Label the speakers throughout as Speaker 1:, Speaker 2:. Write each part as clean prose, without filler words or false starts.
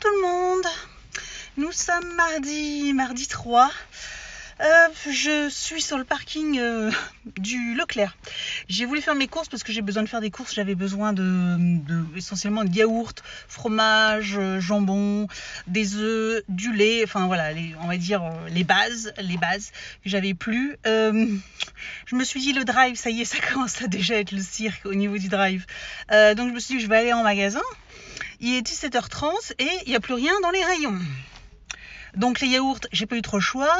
Speaker 1: tout le monde, nous sommes mardi 3. Je suis sur le parking du Leclerc. J'ai voulu faire mes courses parce que j'ai besoin de faire des courses. J'avais besoin essentiellement de yaourt, fromage, jambon, des œufs, du lait, enfin voilà, on va dire les bases que j'avais plus. Je me suis dit le drive, ça y est, ça commence à déjà être le cirque au niveau du drive. Donc je me suis dit je vais aller en magasin. Il est 17h30 et il n'y a plus rien dans les rayons. Donc les yaourts, j'ai pas eu trop le choix.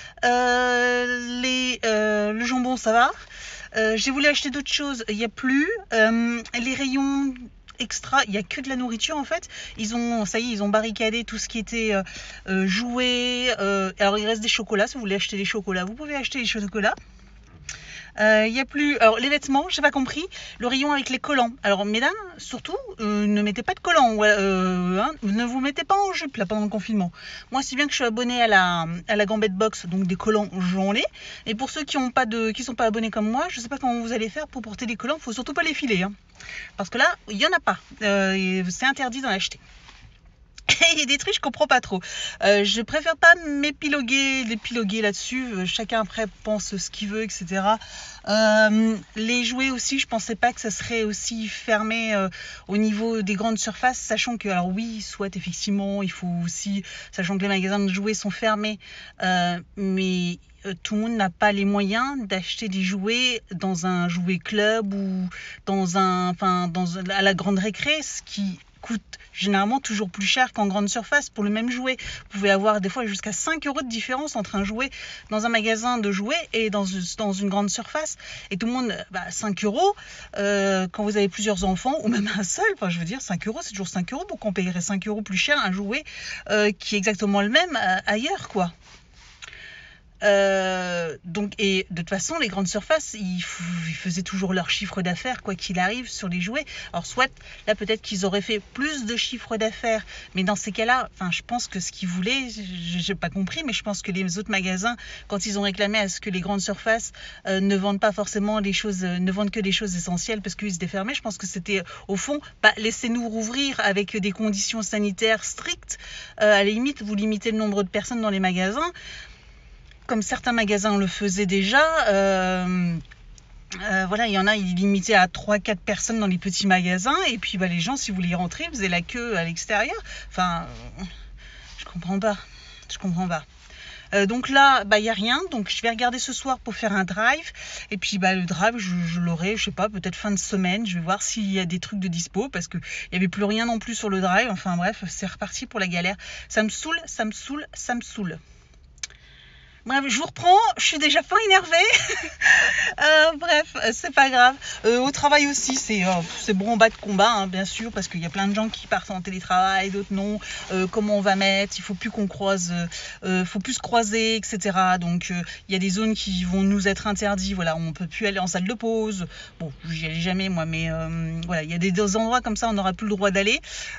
Speaker 1: Le jambon, ça va. J'ai voulu acheter d'autres choses, il n'y a plus. Les rayons extra, il n'y a que de la nourriture en fait. Ils ont barricadé tout ce qui était jouets. Alors il reste des chocolats, si vous voulez acheter des chocolats, vous pouvez acheter des chocolats. Il n'y a plus. Alors les vêtements, j'ai pas compris. Le rayon avec les collants. Alors mesdames, surtout, ne mettez pas de collants. Ne vous mettez pas en jupe là pendant le confinement. Moi, c'est bien que je suis abonnée à la Gambette Box, donc des collants j'en ai. Et pour ceux qui sont pas abonnés comme moi, je sais pas comment vous allez faire pour porter des collants. Faut surtout pas les filer, hein. Parce que là, il y en a pas. C'est interdit d'en acheter. Il y a des trucs je comprends pas trop. Je préfère pas m'épiloguer là-dessus. Chacun après pense ce qu'il veut, etc. Les jouets aussi, je pensais pas que ça serait aussi fermé au niveau des grandes surfaces, sachant que, alors oui, soit effectivement, il faut aussi, sachant que les magasins de jouets sont fermés, mais tout le monde n'a pas les moyens d'acheter des jouets dans un jouet club ou à la grande récré, ce qui coûte généralement toujours plus cher qu'en grande surface pour le même jouet. Vous pouvez avoir des fois jusqu'à 5 € de différence entre un jouet dans un magasin de jouets et dans une grande surface. Et tout le monde, 5 €, quand vous avez plusieurs enfants, ou même un seul, je veux dire, 5 €, c'est toujours 5 €, pourquoi on payerait 5 € plus cher un jouet qui est exactement le même ailleurs, quoi. Et de toute façon, les grandes surfaces, ils faisaient toujours leur chiffre d'affaires quoi qu'il arrive sur les jouets. Alors soit là peut-être qu'ils auraient fait plus de chiffre d'affaires, mais dans ces cas-là, je pense que ce qu'ils voulaient, j'ai pas compris, mais je pense que les autres magasins, quand ils ont réclamé à ce que les grandes surfaces ne vendent pas forcément ne vendent que des choses essentielles parce qu'ils étaient fermés, je pense que c'était au fond, laissez-nous rouvrir avec des conditions sanitaires strictes. À la limite, vous limitez le nombre de personnes dans les magasins. Comme certains magasins le faisaient déjà, il y en a, ils limitaient à 3-4 personnes dans les petits magasins, et puis les gens, si vous voulez y rentrer, faisaient la queue à l'extérieur. Je comprends pas. Donc là, il n'y a rien, donc je vais regarder ce soir pour faire un drive, et puis le drive, je l'aurai, je sais pas, peut-être fin de semaine, je vais voir s'il y a des trucs de dispo, parce qu'il n'y avait plus rien non plus sur le drive, enfin bref, c'est reparti pour la galère. Ça me saoule. Bref, je vous reprends, je suis déjà pas énervée. Bref, c'est pas grave. Au travail aussi, c'est branle-bas de combat, hein, bien sûr, parce qu'il y a plein de gens qui partent en télétravail, d'autres non. Comment on va mettre, il faut plus qu'on croise, faut plus se croiser, etc. Donc il y a des zones qui vont nous être interdites. Voilà, on peut plus aller en salle de pause. Bon, j'y allais jamais moi, mais il y a des endroits comme ça, on n'aura plus le droit d'aller.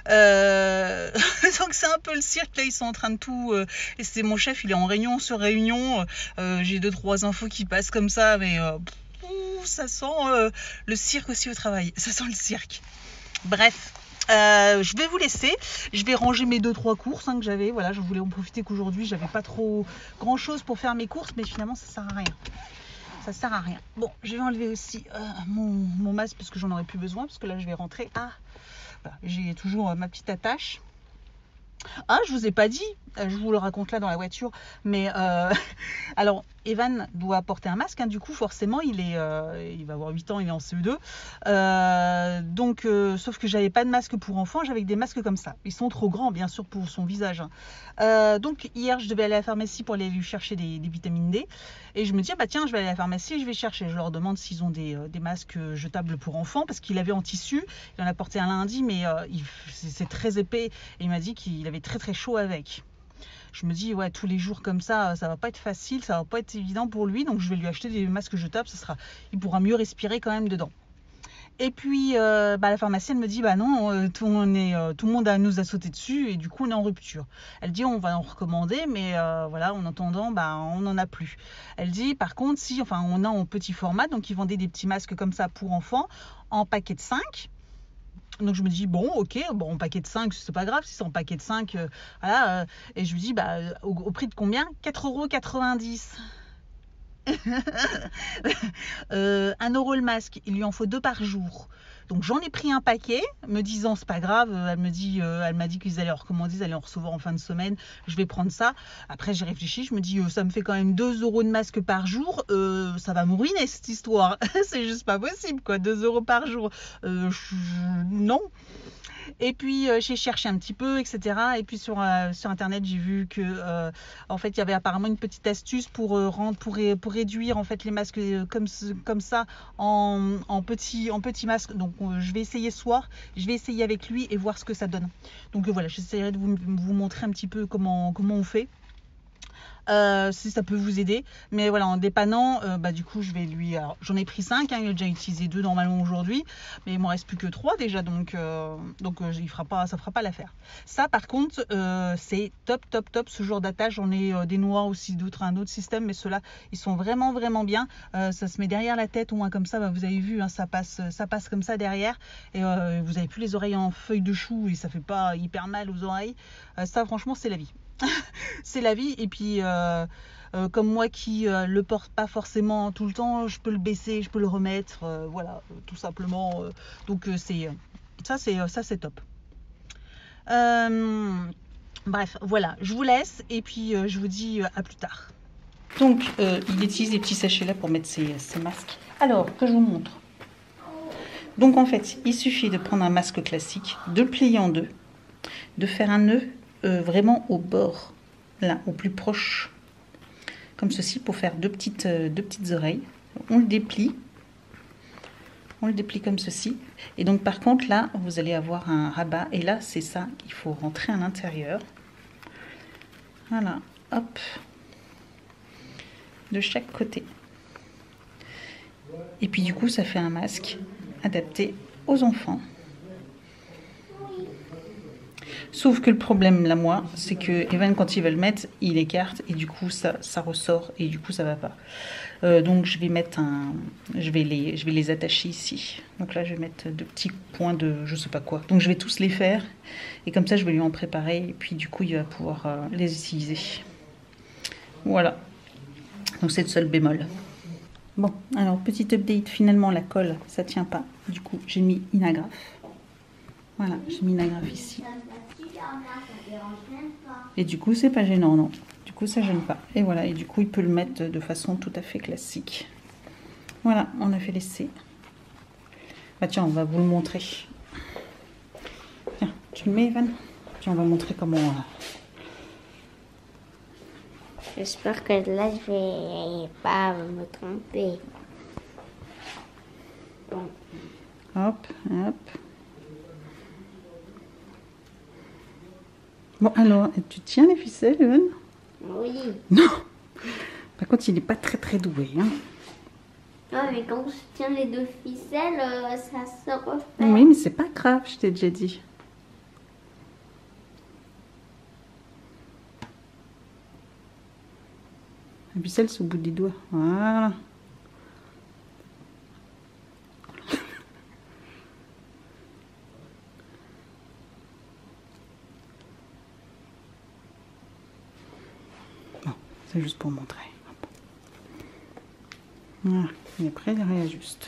Speaker 1: Donc c'est un peu le cirque là, ils sont en train de tout. Et c'est mon chef, il est en réunion sur réunion. J'ai 2-3 infos qui passent comme ça, mais ça sent le cirque aussi au travail. Ça sent le cirque. Bref, je vais vous laisser. Je vais ranger mes 2-3 courses que j'avais. Voilà, je voulais en profiter qu'aujourd'hui, j'avais pas trop grand chose pour faire mes courses, mais finalement, ça sert à rien. Bon, je vais enlever aussi mon masque parce que j'en aurai plus besoin, parce que là, je vais rentrer. J'ai toujours ma petite attache. Je vous ai pas dit, je vous le raconte là dans la voiture, mais alors Evan doit porter un masque, du coup forcément il va avoir 8 ans, il est en CE2, sauf que j'avais pas de masque pour enfants, j'avais des masques comme ça, ils sont trop grands bien sûr pour son visage, donc hier je devais aller à la pharmacie pour aller lui chercher des vitamines D, et je me dis tiens, je vais aller à la pharmacie et je vais chercher, je leur demande s'ils ont des masques jetables pour enfants, parce qu'il avait en tissu, il en a porté un lundi, mais c'est très épais, et il m'a dit qu'il avait très très chaud avec. Je me dis tous les jours comme ça va pas être facile, ça va pas être évident pour lui, donc je vais lui acheter des masques jetables, il pourra mieux respirer quand même dedans. Et puis la pharmacienne me dit non, tout le monde nous a sauté dessus et du coup on est en rupture. Elle dit on va en recommander, mais en attendant on n'en a plus. Elle dit par contre on a en petit format, donc ils vendaient des petits masques comme ça pour enfants en paquet de 5. Donc je me dis, bon, ok, bon, en paquet de 5, c'est pas grave, si c'est en paquet de 5, voilà. Et je me dis, bah, au prix de combien? 4,90 €. 1 € le masque, il lui en faut 2 par jour. Donc j'en ai pris un paquet, me disant c'est pas grave, elle m'a dit qu'ils allaient en recommander, ils allaient en recevoir en fin de semaine, je vais prendre ça. Après j'ai réfléchi, je me dis ça me fait quand même 2 € de masque par jour, ça va me ruiner cette histoire. C'est juste pas possible quoi, 2 € par jour. Non. Et puis j'ai cherché un petit peu, etc. Et puis sur internet, j'ai vu que en fait il y avait apparemment une petite astuce pour réduire en fait les masques comme ça en petits masques. Donc je vais essayer ce soir, je vais essayer avec lui et voir ce que ça donne. Donc voilà, j'essaierai de vous montrer un petit peu comment on fait. Si ça peut vous aider, mais voilà, en dépannant, bah du coup je vais lui, j'en ai pris 5, hein, il a déjà utilisé 2 normalement aujourd'hui, mais il m'en reste plus que 3 déjà, donc ça fera pas l'affaire. Ça par contre c'est top ce genre d'attache. J'en ai des noirs aussi, un autre système, mais ceux-là ils sont vraiment bien. Ça se met derrière la tête, au moins comme ça, bah, vous avez vu, hein, ça passe comme ça derrière, et vous avez plus les oreilles en feuilles de chou et ça fait pas hyper mal aux oreilles. Ça franchement c'est la vie. C'est la vie. Et puis comme moi qui le porte pas forcément tout le temps, je peux le baisser, je peux le remettre, voilà, tout simplement. Donc ça c'est top. Bref, voilà, je vous laisse et puis je vous dis à plus tard. Donc il utilise des petits sachets là pour mettre ses masques. Alors que je vous montre. Donc en fait il suffit de prendre un masque classique, de le plier en deux, de faire un nœud vraiment au bord, là, au plus proche, comme ceci, pour faire deux petites oreilles. On le déplie comme ceci. Et donc par contre là, vous allez avoir un rabat, et là c'est ça qu'il faut rentrer à l'intérieur. Voilà, hop, de chaque côté. Et puis du coup ça fait un masque adapté aux enfants. Sauf que le problème, là, moi, c'est que Evan, quand il va le mettre, il écarte et du coup, ça ressort et du coup, ça va pas. Donc, je vais mettre je vais les attacher ici. Donc là, je vais mettre 2 petits points de je sais pas quoi. Donc, je vais tous les faire et comme ça, je vais lui en préparer et puis du coup, il va pouvoir les utiliser. Voilà. Donc, c'est le seul bémol. Bon, alors, petit update. Finalement, la colle, ça tient pas. Du coup, j'ai mis une agrafe. Voilà, j'ai mis une agrafe ici. Et du coup, c'est pas gênant, non. Du coup, ça gêne pas. Et voilà, et du coup, il peut le mettre de façon tout à fait classique. Voilà, on a fait l'essai. Bah tiens, on va vous le montrer. Tiens, tu le mets, Evan? Tiens, on va montrer comment...
Speaker 2: J'espère que là, je vais pas me tromper. Bon.
Speaker 1: Hop, hop. Bon, alors, tu tiens les ficelles, Evan?
Speaker 2: Oui.
Speaker 1: Non. Par contre, il n'est pas très doué. Hein.
Speaker 2: Ah, mais quand je tiens les 2 ficelles, ça se refait.
Speaker 1: Oui, mais c'est pas grave, je t'ai déjà dit. La ficelle, c'est au bout des doigts. Voilà. C'est juste pour montrer. Voilà. Et après, il réajuste.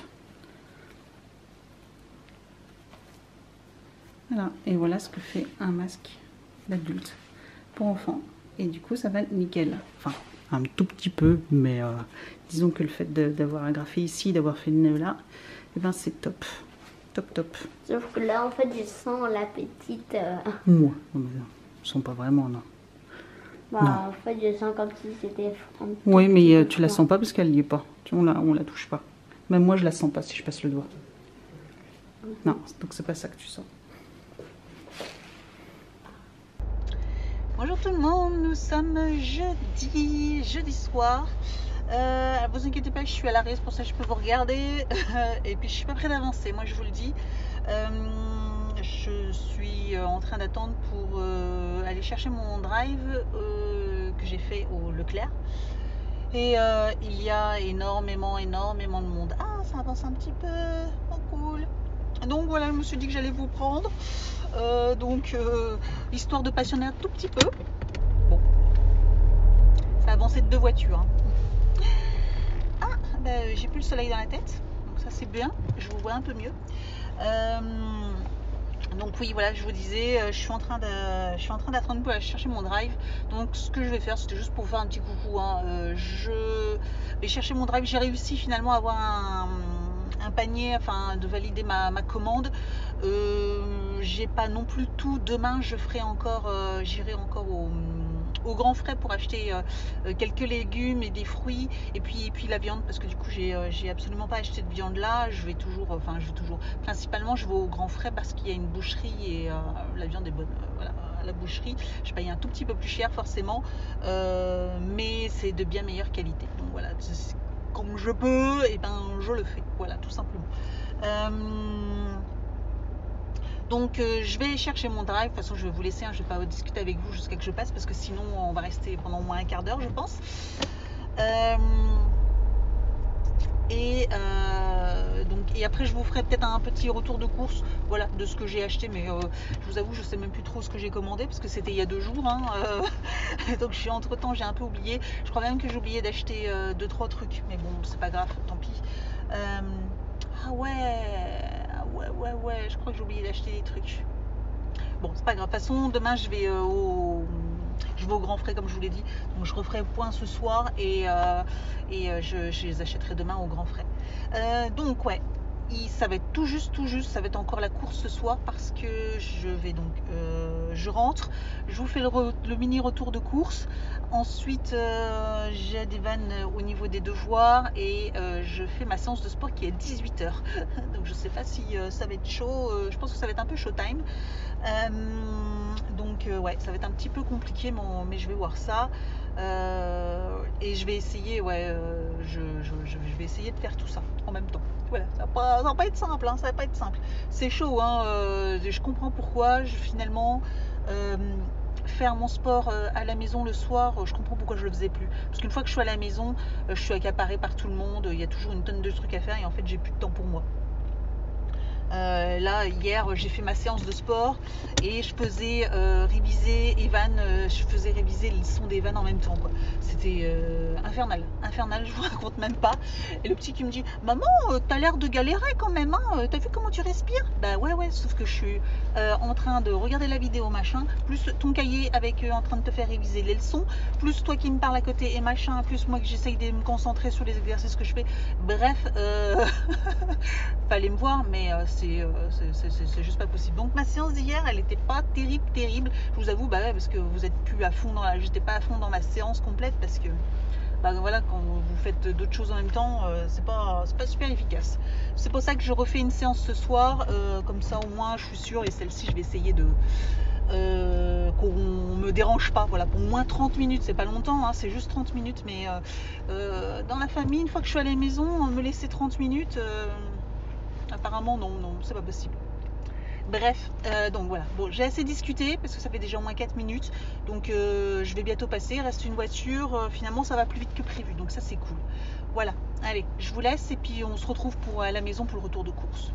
Speaker 1: Voilà. Et voilà ce que fait un masque d'adulte pour enfants. Et du coup, ça va nickel. Enfin, un tout petit peu, mais disons que le fait d'avoir agrafé ici, d'avoir fait le nœud là, et ben c'est top. Top.
Speaker 2: Sauf que là, en fait, je sens la petite...
Speaker 1: Moi, je sens pas vraiment, non.
Speaker 2: Bah, non. En fait, je sens comme si c'était...
Speaker 1: Oui, mais tu la sens pas parce qu'elle n'y est pas. On la touche pas. Même moi, je la sens pas si je passe le doigt. Non, donc c'est pas ça que tu sens. Bonjour tout le monde, nous sommes jeudi soir. Vous inquiétez pas, je suis à l'arrêt, c'est pour ça que je peux vous regarder. Et puis je suis pas près d'avancer, moi je vous le dis. Je suis en train d'attendre pour aller chercher mon drive que j'ai fait au Leclerc. Et il y a énormément de monde. Ah, ça avance un petit peu, oh cool. Donc voilà, je me suis dit que j'allais vous prendre. Histoire de passionner un tout petit peu. Bon, ça a avancé de 2 voitures. Ah, j'ai plus le soleil dans la tête, donc ça c'est bien, je vous vois un peu mieux. Donc oui, voilà, je vous disais, je suis en train d'attendre pour aller chercher mon drive. Donc ce que je vais faire, c'était juste pour faire un petit coucou. Je vais chercher mon drive. J'ai réussi finalement à avoir un panier, enfin de valider ma commande. J'ai pas non plus tout. Demain, je ferai encore, j'irai encore au Grand Frais pour acheter quelques légumes et des fruits et puis la viande, parce que du coup j'ai absolument pas acheté de viande là. Je vais toujours principalement je vais au Grand Frais parce qu'il y a une boucherie et la viande est bonne. Voilà, à la boucherie je paye un tout petit peu plus cher forcément, mais c'est de bien meilleure qualité. Donc voilà, comme je peux, et ben je le fais, voilà, tout simplement. Donc je vais chercher mon drive. De toute façon je vais vous laisser, je vais pas discuter avec vous jusqu'à que je passe, parce que sinon on va rester pendant au moins un quart d'heure je pense. Et après je vous ferai peut-être un petit retour de course, voilà, de ce que j'ai acheté, mais je vous avoue je sais même plus trop ce que j'ai commandé parce que c'était il y a 2 jours, donc entre temps j'ai un peu oublié. Je crois même que j'ai oublié d'acheter 2-3 trucs, mais bon c'est pas grave, tant pis. Ah ouais, je crois que j'ai oublié d'acheter des trucs. Bon, c'est pas grave. De toute façon, demain, je vais au Grand Frais, comme je vous l'ai dit. Donc, je referai point ce soir et je les achèterai demain au Grand Frais. Donc, ouais, ça va être tout juste. Ça va être encore la course ce soir parce que je vais donc, je rentre. Je vous fais le mini retour de course. Ensuite, j'ai des vannes au niveau des devoirs et je fais ma séance de sport qui est à 18h. Donc, je sais pas si ça va être chaud. Je pense que ça va être un peu showtime. Ouais, ça va être un petit peu compliqué, mais je vais voir ça. Et je vais essayer, je vais essayer de faire tout ça en même temps. Voilà, ça va pas être simple, ça va pas être simple. C'est chaud, je comprends pourquoi. Finalement, faire mon sport à la maison le soir, je comprends pourquoi je le faisais plus. Parce qu'une fois que je suis à la maison, je suis accaparée par tout le monde. Il y a toujours une tonne de trucs à faire et en fait, j'ai plus de temps pour moi. Là hier j'ai fait ma séance de sport et je faisais réviser Evan, je faisais réviser les leçons d'Evan en même temps quoi. C'était infernal, je vous raconte même pas. Et le petit qui me dit maman t'as l'air de galérer quand même, t'as vu comment tu respires? Bah ouais sauf que je suis en train de regarder la vidéo machin, plus ton cahier avec en train de te faire réviser les leçons, plus toi qui me parles à côté et machin, plus moi que j'essaye de me concentrer sur les exercices que je fais. Bref, fallait me voir, mais c'est juste pas possible. Donc ma séance d'hier elle était pas terrible, je vous avoue, parce que vous êtes plus à fond j'étais pas à fond dans ma séance complète parce que voilà, quand vous faites d'autres choses en même temps, c'est pas super efficace. C'est pour ça que je refais une séance ce soir, comme ça au moins je suis sûre, et celle-ci je vais essayer de qu'on me dérange pas, voilà, pour au moins 30 minutes, c'est pas longtemps, c'est juste 30 minutes, mais dans la famille, une fois que je suis à la maison, me laisser 30 minutes, apparemment non, c'est pas possible. Bref, donc voilà, bon, j'ai assez discuté parce que ça fait déjà au moins 4 minutes, donc je vais bientôt passer, il reste une voiture, finalement ça va plus vite que prévu, donc ça c'est cool. Voilà, allez, je vous laisse et puis on se retrouve à la maison pour le retour de course.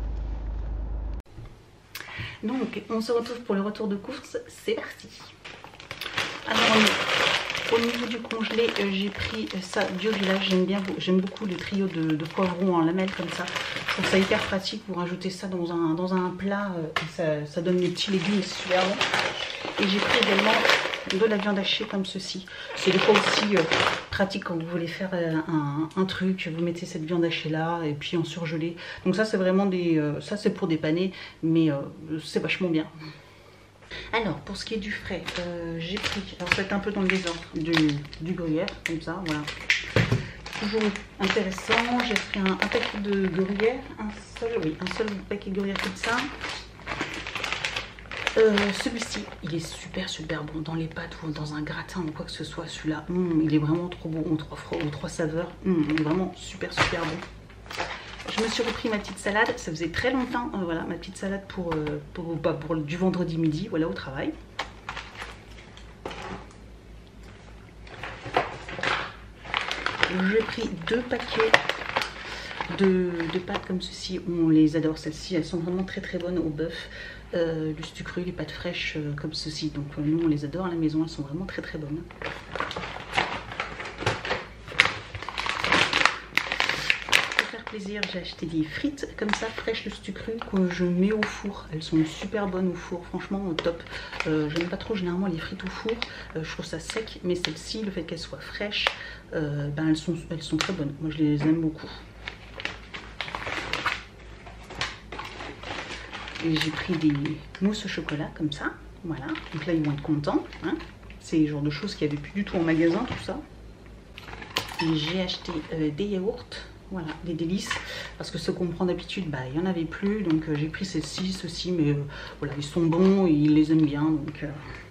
Speaker 1: Donc on se retrouve pour le retour de course, c'est parti. Alors au niveau du congelé, j'ai pris ça Bio Village, j'aime beaucoup le trio de poivrons en lamelles comme ça. Je trouve ça hyper pratique pour rajouter ça dans un plat, et ça donne des petits légumes, c'est super bon. Et j'ai pris également de la viande hachée comme ceci. C'est des fois aussi pratique quand vous voulez faire un truc, vous mettez cette viande hachée là et puis en surgelé. Donc ça c'est vraiment ça c'est pour dépanner, mais c'est vachement bien. Alors pour ce qui est du frais, j'ai pris, alors ça va être un peu dans le désordre, du gruyère comme ça, voilà. Toujours intéressant, j'ai pris un paquet de gruyère, un seul paquet de gruyère comme ça. Celui-ci, il est super bon dans les pâtes ou dans un gratin ou quoi que ce soit. Celui-là, il est vraiment trop bon, aux trois saveurs. Il est vraiment super bon. Je me suis repris ma petite salade, ça faisait très longtemps, voilà, ma petite salade pour du vendredi midi, voilà, au travail. J'ai pris 2 paquets de pâtes comme ceci, on les adore. Celles-ci, elles sont vraiment très très bonnes au bœuf. Le stu cru, les pâtes fraîches comme ceci. Donc nous, on les adore à la maison. Elles sont vraiment très très bonnes. Plaisir, j'ai acheté des frites comme ça fraîches, le stu cru, que je mets au four. Elles sont super bonnes au four, franchement top. J'aime pas trop généralement les frites au four, je trouve ça sec, mais celles-ci, le fait qu'elles soient fraîches, ben elles sont très bonnes. Moi je les aime beaucoup. Et j'ai pris des mousses au chocolat comme ça, voilà. Donc là ils vont être contents, hein. C'est le genre de choses qu'il n'y avait plus du tout en magasin, tout ça. Et j'ai acheté des yaourts. Voilà, des délices, parce que ceux qu'on prend d'habitude, bah, il n'y en avait plus, donc j'ai pris ceci, mais voilà, ils sont bons, ils les aiment bien, donc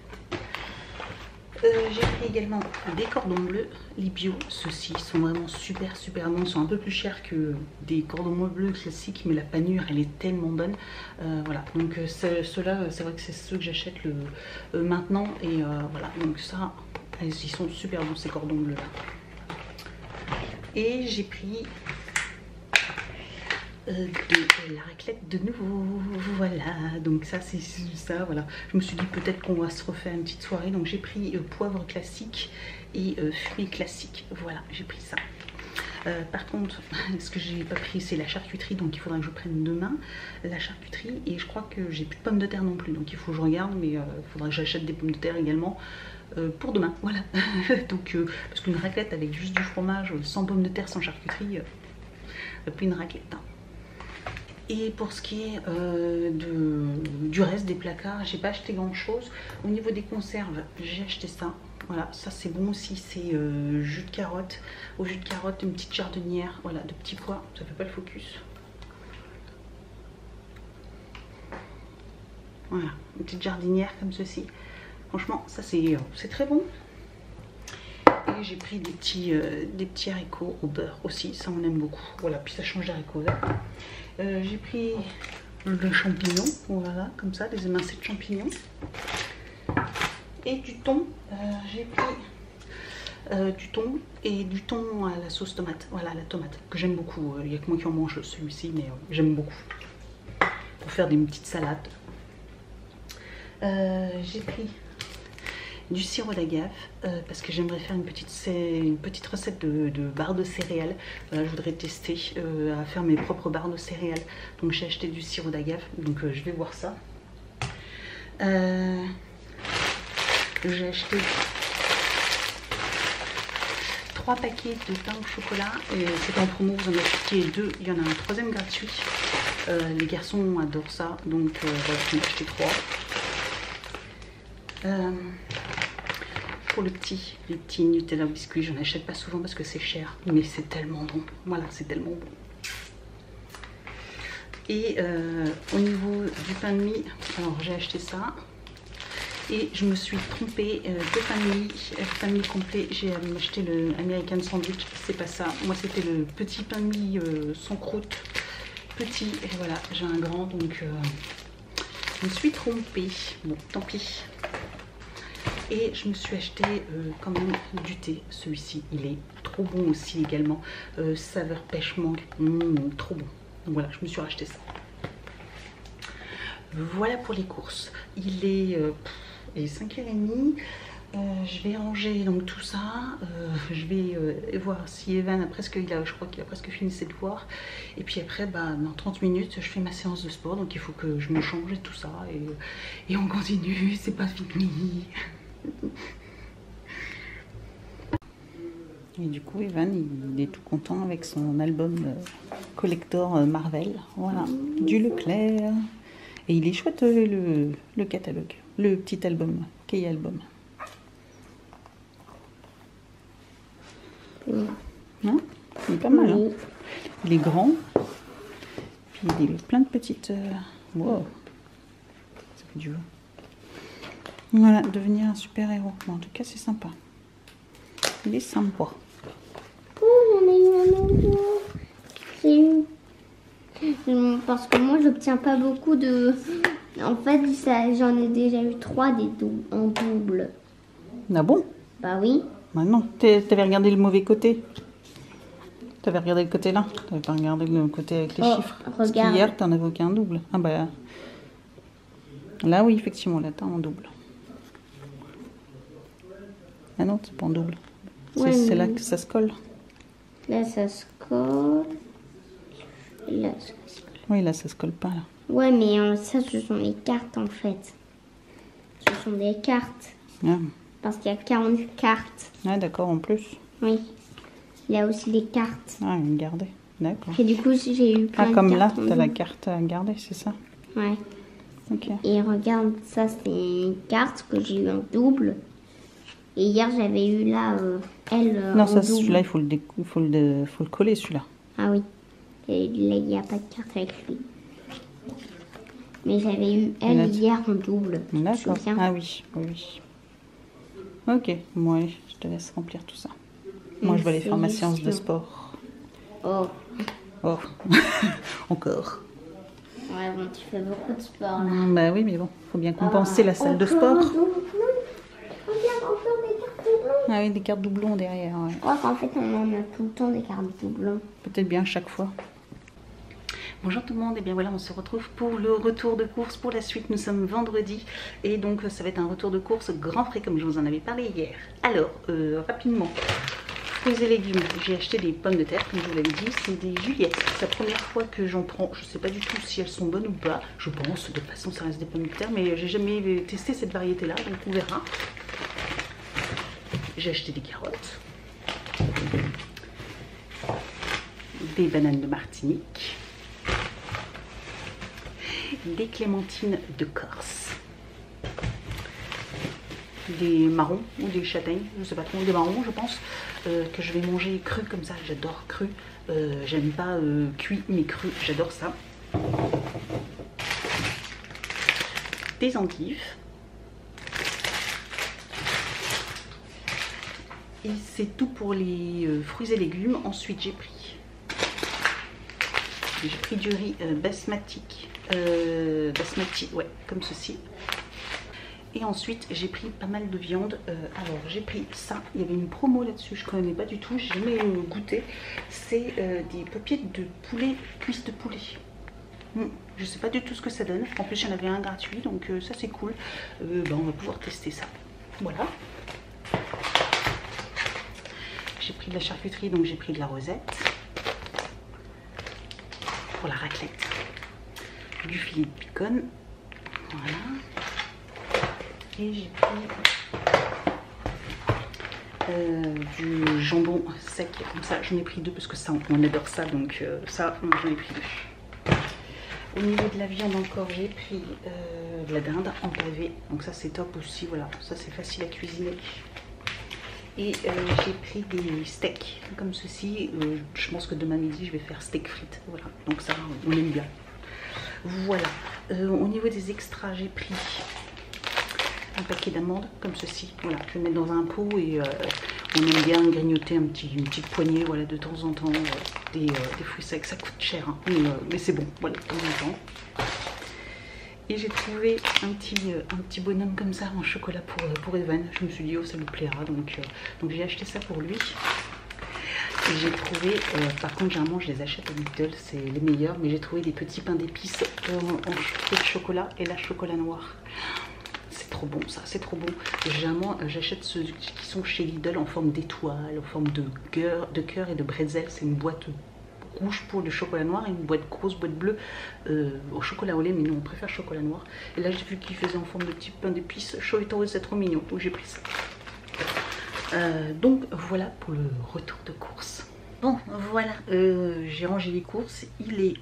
Speaker 1: j'ai pris également des cordons bleus, les bio, ceux-ci sont vraiment super bons, ils sont un peu plus chers que des cordons bleus classiques, mais la panure, elle est tellement bonne, voilà, donc ceux-là, c'est vrai que c'est ceux que j'achète maintenant, et voilà, donc ça, ils sont super bons, ces cordons bleus là. Et j'ai pris de la raclette de nouveau, voilà, donc ça c'est ça, voilà. Je me suis dit peut-être qu'on va se refaire une petite soirée, donc j'ai pris poivre classique et fruits classiques, voilà, j'ai pris ça. Par contre, ce que j'ai pas pris, c'est la charcuterie, donc il faudra que je prenne demain la charcuterie, et je crois que j'ai plus de pommes de terre non plus, donc il faut que je regarde, mais il faudra que j'achète des pommes de terre également pour demain, voilà. Donc parce qu'une raclette avec juste du fromage, sans pommes de terre, sans charcuterie, plus une raclette, hein. Et pour ce qui est du reste des placards, j'ai pas acheté grand chose. Au niveau des conserves, j'ai acheté ça. Voilà, ça c'est bon aussi, c'est jus de carotte. Au jus de carotte, une petite jardinière, voilà, de petits pois, ça fait pas le focus. Voilà, une petite jardinière comme ceci. Franchement, ça c'est très bon. Et j'ai pris des petits haricots au beurre aussi, ça on aime beaucoup. Voilà, puis ça change d'haricots verts. J'ai pris le champignon, voilà, comme ça, des émincés de champignons. Et du thon, j'ai pris du thon et du thon à la sauce tomate, voilà, la tomate, que j'aime beaucoup. Il n'y a que moi qui en mange celui-ci, mais j'aime beaucoup. Pour faire des petites salades. J'ai pris du sirop d'agave parce que j'aimerais faire une petite recette de barres de céréales. Voilà, je voudrais tester à faire mes propres barres de céréales. Donc j'ai acheté du sirop d'agave, donc je vais voir ça. J'ai acheté 3 paquets de pain au chocolat. C'est en promo, vous en achetez 2, il y en a un 3e gratuit. Les garçons adorent ça, donc voilà, j'en ai acheté 3. Pour les petits Nutella biscuits, j'en achète pas souvent parce que c'est cher, mais c'est tellement bon. Voilà, c'est tellement bon. Et au niveau du pain de mie, alors j'ai acheté ça. Et je me suis trompée de pain de mie complet. J'ai acheté le American Sandwich, c'est pas ça. Moi c'était le petit pain de mie sans croûte. Petit, et voilà, j'ai un grand, donc je me suis trompée. Bon, tant pis. Et je me suis acheté quand même du thé. Celui-ci, il est trop bon aussi également. Saveur pêche mangue, trop bon. Donc voilà, je me suis racheté ça. Voilà pour les courses. Il est 5h30. Je vais ranger donc tout ça. Je vais voir si Evan a presque, je crois qu'il a presque fini ses devoirs. Et puis après, bah, dans 30 minutes, je fais ma séance de sport. Donc il faut que je me change et tout ça. Et on continue, c'est pas fini. Et du coup, Evan, il est tout content avec son album collector Marvel. Voilà, du Leclerc. Et il est chouette le catalogue, le petit album, Key Album. Hein, il est pas mal. Hein, il est grand. Puis il est plein de petites. Wow, ça fait du beau. Voilà, devenir un super-héros. Bon, en tout cas, c'est sympa. Il est sympa.
Speaker 2: Oh, j'en ai eu un autre. C'est une. Parce que moi, j'obtiens pas beaucoup de. En fait, j'en ai déjà eu 3 en double.
Speaker 1: Ah bon?
Speaker 2: Bah oui.
Speaker 1: Bah non, t'avais regardé le mauvais côté. T'avais regardé le côté là? T'avais pas regardé le côté avec les chiffres? Parce
Speaker 2: Regarde.
Speaker 1: qu'hier, t'en avais aucun double. Ah bah... Là, oui, effectivement, là, t'as en double. Ah non, c'est pas en double.
Speaker 2: Ouais,
Speaker 1: C'est là que ça se colle.
Speaker 2: Là, ça se colle. Là, ça se colle.
Speaker 1: Oui, là, ça se colle pas, là.
Speaker 2: Ouais, mais ça, ce sont les cartes, en fait. Ce sont des cartes.
Speaker 1: Ah,
Speaker 2: Parce qu'il y a 40 cartes.
Speaker 1: ah d'accord, en plus.
Speaker 2: Oui. Il y a aussi des cartes.
Speaker 1: Ah, une gardée. D'accord.
Speaker 2: Et du coup, j'ai eu plein
Speaker 1: Ah,
Speaker 2: de
Speaker 1: comme là,
Speaker 2: cartes en
Speaker 1: t'as la
Speaker 2: double.
Speaker 1: carte à garder, c'est ça?
Speaker 2: Ouais.
Speaker 1: Ok.
Speaker 2: Et regarde, ça, c'est une carte que j'ai eu en double. Et hier, j'avais eu là, elle,
Speaker 1: Non,
Speaker 2: en
Speaker 1: ça,
Speaker 2: double.
Speaker 1: celui-là, il faut le coller, celui-là.
Speaker 2: Ah oui. Et là, il n'y a pas de carte avec lui. Mais j'avais eu
Speaker 1: Et là,
Speaker 2: elle hier en double. Tu te
Speaker 1: D'accord.
Speaker 2: souviens?
Speaker 1: Ah oui, oui, oui. Ok, bon, allez, je te laisse remplir tout ça. Moi, je vais aller faire ma séance de sport.
Speaker 2: Oh.
Speaker 1: Oh, encore.
Speaker 2: Ouais, bon, tu fais beaucoup de sport là.
Speaker 1: Bah oui, mais bon, faut bien compenser la salle de sport.
Speaker 2: Regarde, encore des cartes doublons.
Speaker 1: Ah oui, des cartes doublons derrière, ouais.
Speaker 2: Je crois qu'en fait, on en a tout le temps des cartes doublons.
Speaker 1: Peut-être bien chaque fois. Bonjour tout le monde, et bien voilà, on se retrouve pour le retour de course. Pour la suite, nous sommes vendredi et donc ça va être un retour de course grand frais comme je vous en avais parlé hier. Alors, rapidement, fruits et légumes, j'ai acheté des pommes de terre, comme je vous l'avais dit, c'est des Juliette. C'est la première fois que j'en prends, je ne sais pas du tout si elles sont bonnes ou pas. Je pense, de toute façon, ça reste des pommes de terre, mais j'ai jamais testé cette variété-là, donc on verra. J'ai acheté des carottes, des bananes de Martinique, des clémentines de Corse, des marrons ou des châtaignes, je sais pas trop, des marrons je pense, que je vais manger cru comme ça, j'adore cru, j'aime pas cuit mais cru, j'adore ça. Des endives. Et c'est tout pour les fruits et légumes. Ensuite j'ai pris du riz basmati, ouais, comme ceci. Et ensuite j'ai pris pas mal de viande. Alors j'ai pris ça, il y avait une promo là-dessus, je connais pas du tout, j'ai jamais goûté. C'est des papiers de poulet, cuisses de poulet. Je sais pas du tout ce que ça donne. En plus il y en avait un gratuit, donc ça c'est cool. On va pouvoir tester ça. Voilà. J'ai pris de la charcuterie, donc j'ai pris de la rosette pour la raclette, du filet de bacon, voilà, et j'ai pris du jambon sec, comme ça j'en ai pris 2 parce que ça on adore ça, donc ça j'en ai pris 2. Au niveau de la viande encore, j'ai pris de la dinde en pavé, donc ça c'est top aussi, voilà, ça c'est facile à cuisiner. Et j'ai pris des steaks comme ceci. Je pense que demain midi je vais faire steak frites. Voilà, donc ça on aime bien. Voilà. Au niveau des extras, j'ai pris un paquet d'amandes comme ceci. Voilà, je vais mettre dans un pot et on aime bien grignoter une petite poignée, voilà, de temps en temps des fruits secs. Ça coûte cher, hein, mais c'est bon, voilà, de temps en temps. Et j'ai trouvé un petit bonhomme comme ça en chocolat pour Evan. Je me suis dit, oh, ça lui plaira. Donc j'ai acheté ça pour lui. Et j'ai trouvé, par contre, généralement, je les achète à Lidl, c'est les meilleurs. Mais j'ai trouvé des petits pains d'épices en chocolat et la chocolat noir. C'est trop bon, ça, c'est trop bon. Généralement, j'achète ceux qui sont chez Lidl en forme d'étoile, en forme de cœur et de bretzel. C'est une boîte rouge pour le chocolat noir et une grosse boîte bleue au chocolat au lait, mais nous on préfère chocolat noir. Et là j'ai vu qu'il faisait en forme de petit pain d'épices chaud et tendre, c'est trop mignon, donc j'ai pris ça. Donc voilà pour le retour de course. Bon voilà, j'ai rangé les courses, il est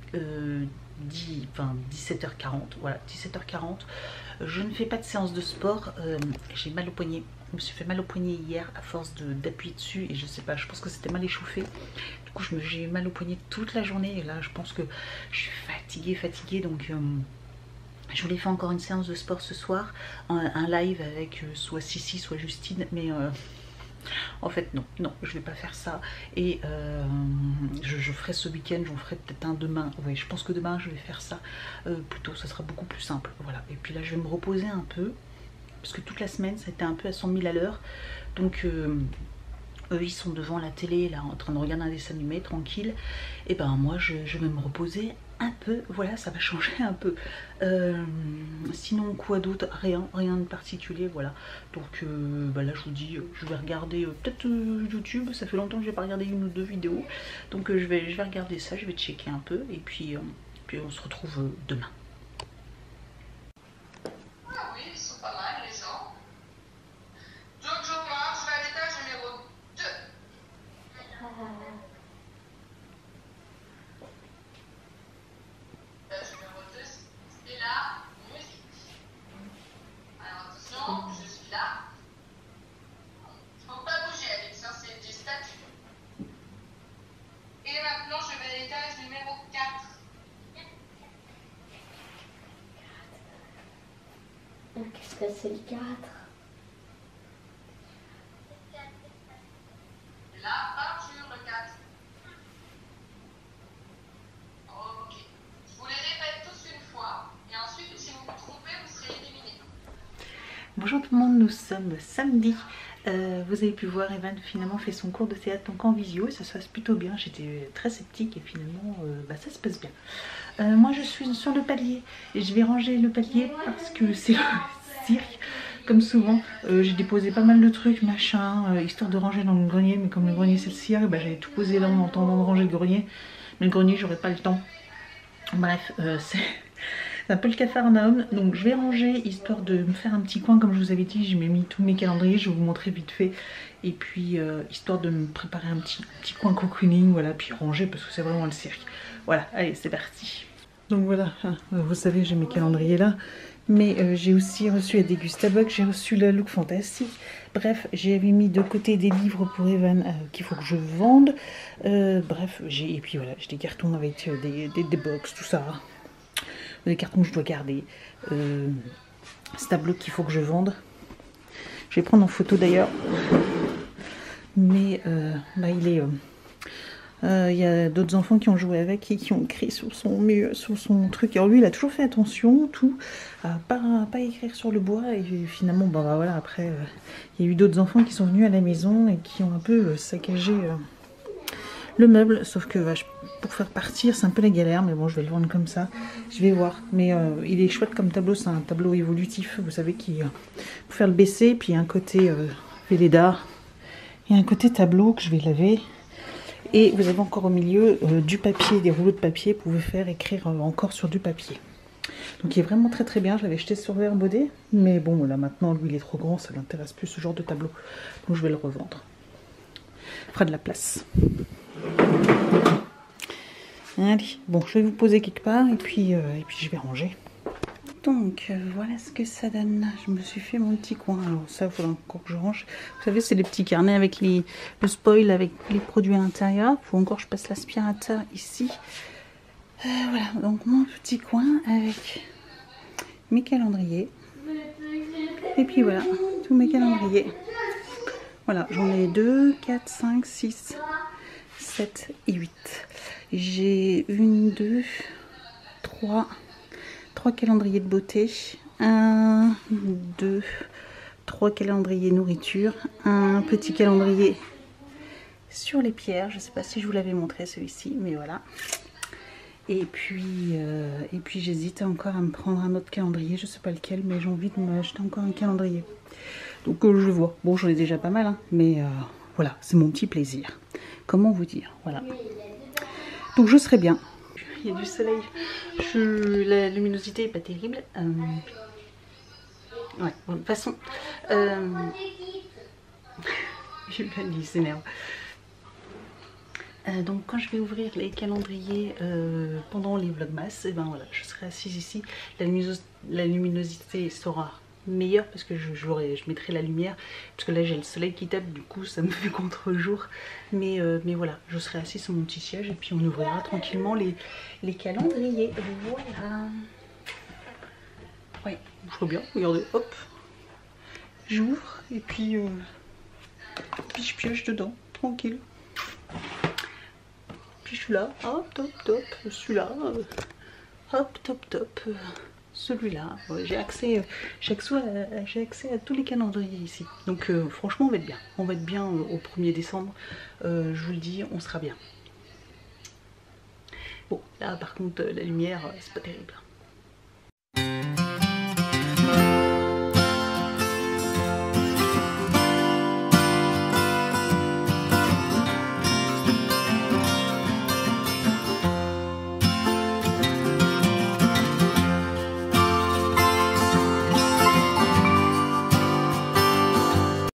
Speaker 1: 17h40, voilà, 17h40. Je ne fais pas de séance de sport, j'ai mal au poignet. Je me suis fait mal au poignet hier à force d'appuyer dessus et je sais pas, je pense que c'était mal échauffé. Du coup j'ai eu mal au poignet toute la journée et là je pense que je suis fatiguée, donc je voulais faire encore une séance de sport ce soir, un live avec soit Sissi soit Justine, mais en fait non, je vais pas faire ça. Et je ferai ce week-end, j'en ferai peut-être un demain. Ouais, je pense que demain je vais faire ça plutôt, ça sera beaucoup plus simple. Voilà, et puis là je vais me reposer un peu parce que toute la semaine ça a été un peu à 100 000 à l'heure, donc Eux, ils sont devant la télé, là, en train de regarder un dessin animé, tranquille. Et ben moi, je vais me reposer un peu. Voilà, ça va changer un peu. Sinon, quoi d'autre? Rien de particulier, voilà. Donc bah là, je vous dis, je vais regarder peut-être YouTube. Ça fait longtemps que je n'ai pas regardé une ou deux vidéos. Donc je vais regarder ça, je vais checker un peu. Et puis on se retrouve demain.
Speaker 2: Qu'est-ce que c'est le 4?
Speaker 3: La peinture, le 4. Ok. Je vous les répète tous une fois. Et ensuite, si vous vous trompez, vous serez éliminé.
Speaker 1: Bonjour tout le monde, nous sommes samedi. Vous avez pu voir, Evan finalement fait son cours de théâtre donc en visio et ça se passe plutôt bien. J'étais très sceptique et finalement bah, ça se passe bien. Moi je suis sur le palier et je vais ranger le palier parce que c'est le cirque. Comme souvent, j'ai déposé pas mal de trucs, machin, histoire de ranger dans le grenier, mais comme le grenier c'est le cirque, bah, j'avais tout posé là en attendant de ranger le grenier. Mais le grenier, j'aurais pas le temps. Bref, c'est un peu le cafarnaum, donc je vais ranger histoire de me faire un petit coin comme je vous avais dit. J'ai mis tous mes calendriers, je vais vous montrer vite fait. Et puis histoire de me préparer un petit coin cocooning, voilà, puis ranger parce que c'est vraiment le cirque. Voilà, allez c'est parti. Donc voilà, vous savez j'ai mes calendriers là. Mais j'ai aussi reçu à Dégustabox, j'ai reçu la Look Fantastique. Bref, j'avais mis de côté des livres pour Evan qu'il faut que je vende. Bref, et puis voilà, j'ai des cartons avec des box, tout ça. Des cartons que je dois garder. Ce tableau qu'il faut que je vende. Je vais prendre en photo d'ailleurs. Mais bah, il est... Il y a d'autres enfants qui ont joué avec et qui ont écrit sur son mur, sur son truc. Alors lui, il a toujours fait attention, tout, à pas écrire sur le bois. Et finalement, bah voilà, après, il y a eu d'autres enfants qui sont venus à la maison et qui ont un peu saccagé le meuble. Sauf que pour faire partir, c'est un peu la galère. Mais bon, je vais le vendre comme ça. Je vais voir. Mais il est chouette comme tableau. C'est un tableau évolutif, vous savez, pour faire le baisser. Puis il y a un côté Velleda. Il y a un côté tableau que je vais laver. Et vous avez encore au milieu du papier, des rouleaux de papier pour vous faire écrire encore sur du papier. Donc il est vraiment très très bien. Je l'avais jeté sur Verbaudet. Mais bon, là maintenant, lui il est trop grand. Ça ne l'intéresse plus ce genre de tableau. Donc je vais le revendre. Il fera de la place. Allez, bon, je vais vous poser quelque part. Et puis je vais ranger. Donc voilà ce que ça donne. Je me suis fait mon petit coin. Alors ça, il faudra encore que je range. Vous savez, c'est les petits carnets avec le spoil, avec les produits à l'intérieur. Il faut encore que je passe l'aspirateur ici. Voilà, donc mon petit coin avec mes calendriers. Et puis voilà, tous mes calendriers. Voilà, j'en ai 2, 4, 5, 6, 7 et 8. J'ai 1, 2, 3 calendriers de beauté, 1, 2, 3 calendriers nourriture, un petit calendrier sur les pierres, je ne sais pas si je vous l'avais montré celui-ci, mais voilà. Et puis j'hésite encore à me prendre un autre calendrier, je ne sais pas lequel, mais j'ai envie de m'acheter encore un calendrier. Donc je vois, bon j'en ai déjà pas mal, hein, mais voilà, c'est mon petit plaisir. Comment vous dire, voilà. Donc je serai bien. Il y a du soleil, la luminosité est pas terrible. Ouais, bon, de toute façon, j'ai pas dit, s'énerve. Donc quand je vais ouvrir les calendriers pendant les vlogmas, et ben voilà, je serai assise ici. La luminosité sera meilleure parce que je mettrai la lumière, parce que là j'ai le soleil qui tape, du coup ça me fait contre-jour. Mais voilà, je serai assise sur mon petit siège et puis on ouvrira tranquillement les calendriers. Voilà. Ouais, je vois bien, regardez, hop, j'ouvre et puis je pioche dedans, tranquille. Puis je suis là, hop, top, top, je suis là, hop, top, top. celui-là. J'ai accès à tous les calendriers ici. Donc franchement, on va être bien. On va être bien au 1er décembre. Je vous le dis, on sera bien. Bon, là par contre, la lumière, c'est pas terrible.